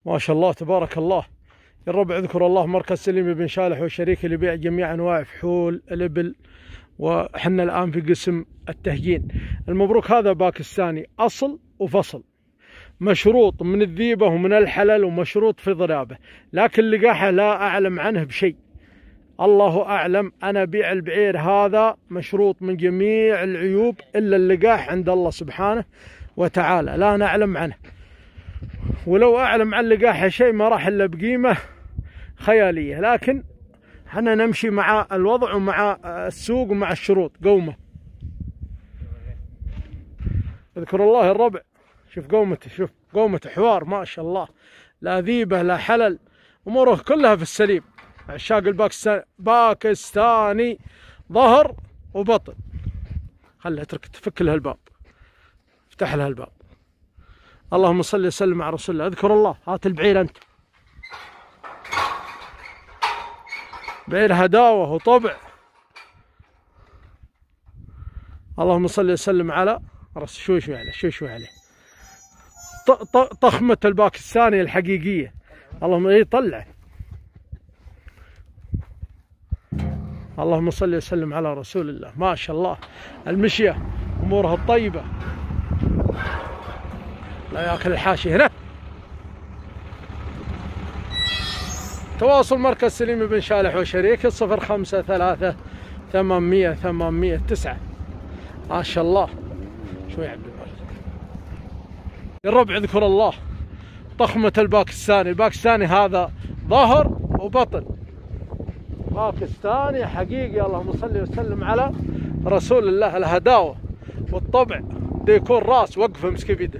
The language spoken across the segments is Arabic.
ما شاء الله تبارك الله. يا رب اذكر الله مركز سليم بن شالح وشريكه لبيع جميع انواع فحول الابل، وحنا الان في قسم التهجين. المبروك هذا باكستاني اصل وفصل، مشروط من الذيبه ومن الحلل ومشروط في ضرابه، لكن لقاحه لا اعلم عنه بشيء، الله اعلم. انا بيع البعير هذا مشروط من جميع العيوب الا اللقاح عند الله سبحانه وتعالى، لا نعلم عنه، ولو اعلم عن لقاحه شيء ما راح الا بقيمه خياليه، لكن احنا نمشي مع الوضع ومع السوق ومع الشروط. قومه اذكر الله الربع، شوف قومته، شوف قومته حوار ما شاء الله، لا ذيبه لا حلل، اموره كلها في السليم. عشاق باكستاني ظهر وبطن. خلها اترك تفك لها الباب، افتح لها الباب. اللهم صل وسلم على رسول الله. اذكر الله. هات البعير انت، بعير هداوه وطبع. اللهم صل وسلم على رسول. شوي عليه، شوي عليه. طخمة الباكستاني الحقيقية. اللهم طلع. اللهم صل وسلم على رسول الله. ما شاء الله المشية امورها الطيبة، لا ياكل الحاشي هنا. تواصل مركز سليم بن شالح وشريكه 053 800 809. ما شاء الله. شوي يا عبد الوالد. يا الربع اذكر الله. طخمة الباكستاني هذا ظهر وبطن، باكستاني حقيقي. اللهم صل وسلم على رسول الله. الهداوة والطبع ديكور راس وقفه مسك بيده.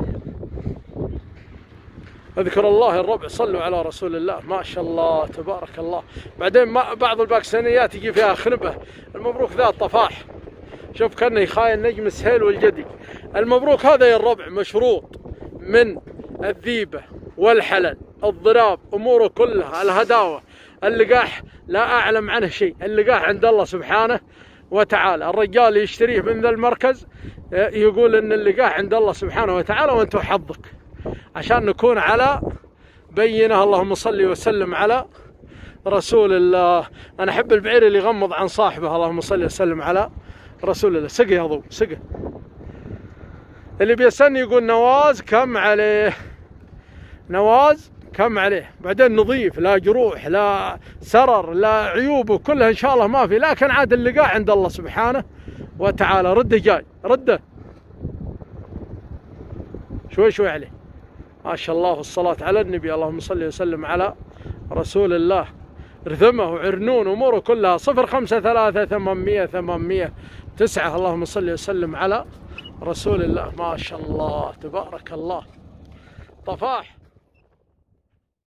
اذكر الله الربع. صلوا على رسول الله. ما شاء الله تبارك الله. بعدين بعض الباكستانيات يجي فيها خنبه. المبروك ذا الطفاح، شوف كانه يخايل نجم السهيل والجدي. المبروك هذا يا الربع مشروط من الذيبه والحلل، الضراب، اموره كلها، الهداوه، اللقاح لا اعلم عنه شيء، اللقاح عند الله سبحانه وتعالى. الرجال يشتريه من ذا المركز يقول ان اللقاح عند الله سبحانه وتعالى، وانت حظك عشان نكون على بينه. اللهم صل وسلم على رسول الله. انا احب البعير اللي يغمض عن صاحبه. اللهم صل وسلم على رسول الله. سقي يا ضو، سقي. اللي بيسألني يقول نواز كم عليه؟ نواز كم عليه؟ بعدين نظيف، لا جروح لا سرر لا عيوبه كلها ان شاء الله ما في، لكن عاد اللقاء عند الله سبحانه وتعالى. رده جاي، رده شوي عليه. ما شاء الله والصلاة على النبي. اللهم صل وسلم على رسول الله. رثمه وعرنون اموره كلها. 053 800 809. اللهم صل وسلم على رسول الله. ما شاء الله تبارك الله. طفاح.